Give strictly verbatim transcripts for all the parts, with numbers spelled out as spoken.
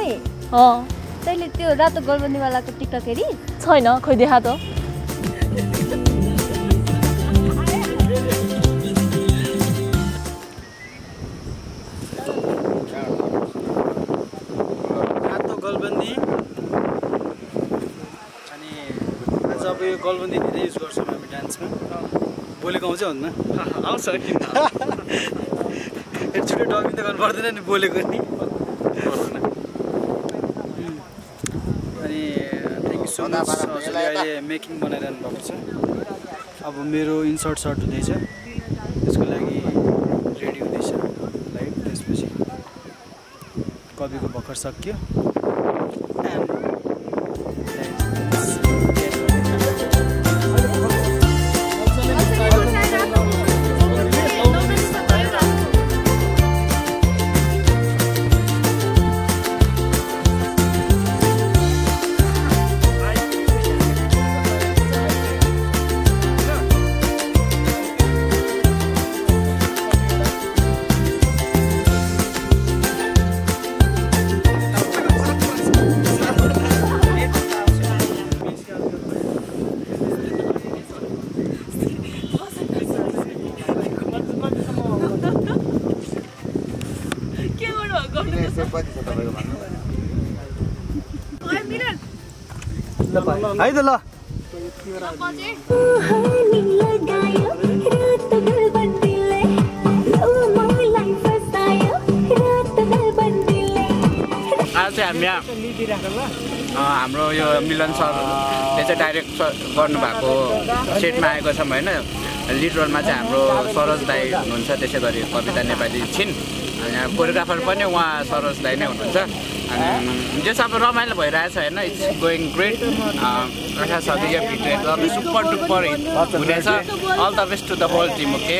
अँ तैँले त्यो रातो गलबन्दीवालाको टिकटक हेरी छैन खोइ देखा त रातो गलबन्दी अनि आज अब यो गलबन्दी धेरै युज गर्छौँ हामी डान्समा बोलेको आउँछ भन्नु आउँछ किन एकचोटि डगिङ त गर्नु पर्दैन नि बोलेको नि अनि थ्याङ्क यू सो मच हजुरले अहिले मेकिङ बनाइरहनु भएको छ अब मेरो इन्सर्ट सर्ट हुँदैछ त्यसको लागि रेडी हुँदैछ लाइभ त्यसपछि कविको भर्खर सक्यो है त ल आज चाहिँ हामी हाम्रो यो मिलन सरले चाहिँ डाइरेक्ट गर्नुभएको सेटमा आएको छौँ होइन लिड रोलमा चाहिँ हाम्रो सरोज दाई हुनुहुन्छ त्यसै गरी कविता नेपाली छिन् अनि कोरियोग्राफर पनि उहाँ सरोज दाई नै हुनुहुन्छ अनि जे सब रमाइलो भइरहेछ होइन इट्स गोइङ ग्रेट आशा छ कि यो भिडियो एकदमै सुपर डुपर हिट हुनेछ all the best to the whole team okay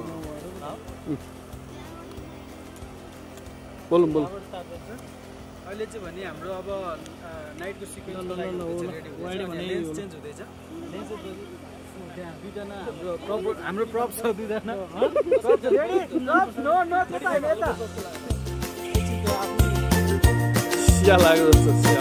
बोलौँ बोलौँ अहिले चाहिँ भने हाम्रो अब नाइटको सिक्वेन्स लेन्स चेन्ज हुँदैछ दुईजना हाम्रो प्रप हाम्रो प्रप छ दुईजना सिया लाग्यो जस्तो सिया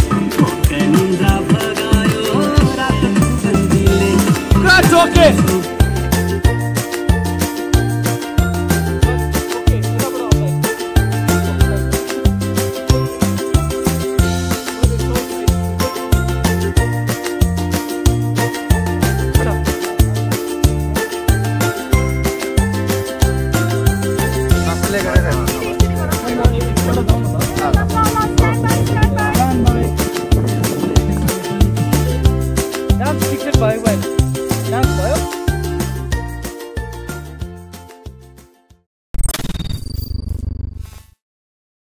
Okay.